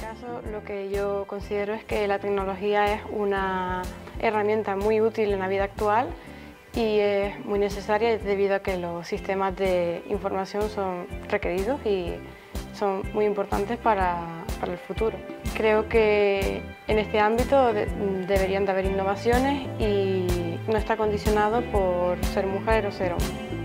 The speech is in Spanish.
caso, lo que yo considero es que la tecnología es una herramienta muy útil en la vida actual y es muy necesaria debido a que los sistemas de información son requeridos y son muy importantes para el futuro. Creo que en este ámbito deberían de haber innovaciones y no está condicionado por ser mujer o ser hombre.